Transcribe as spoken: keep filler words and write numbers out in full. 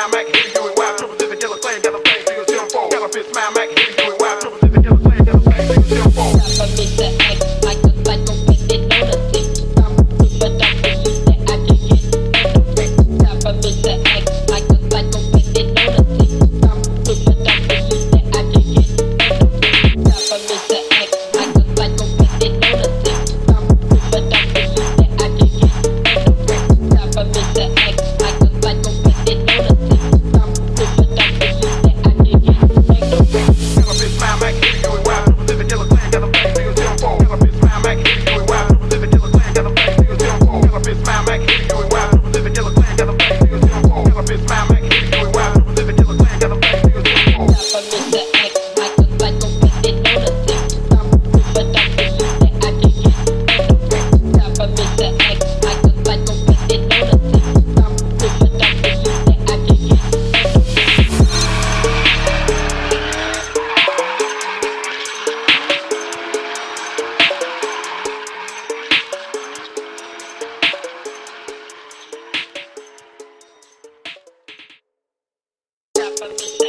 smile, Mac, hit you and wild. Triple is a killer clan, got a flame, niggas still fall. Got a bitch smile, Mac, hit you and wild. Triple is a killer clan, got a flame, niggas still fall. Stop a bitch to act like a psycho, but they know the thing. Stop a bitch, but I believe that I can get no break. Stop a bitch to act like a psycho, but they know the thing. Stop a bitch, but I believe that I can get no break. Stop a bitch to act like a psycho, but they know the thing. Stop a bitch, but I believe that I can get no break. Stop a bitch to act like a psycho, but they know the thing. Stop a bitch, but I believe that I can get no break. Got a bitch smile, Mac, hit you and wild. Triple is a killer clan, got a flame, niggas still fall. Got a bitch smile, Mac, hit you and wild. Triple is a killer clan, got a flame, niggas still fall. Got a bitch smile, Mac, hit you and wild. Triple is a killer clan, got a flame, niggas still fall. Got a bitch smile, Mac, hit you and wild. Triple is a killer clan, got a flame, niggas still fall. Stop a bitch to act like a psycho, but they know the thing. Stop a bitch, but I believe that I can get no break. Stop a bitch to act like a psycho, but they know the thing. Stop a bitch, but I believe that I can get no break. Stop a bitch to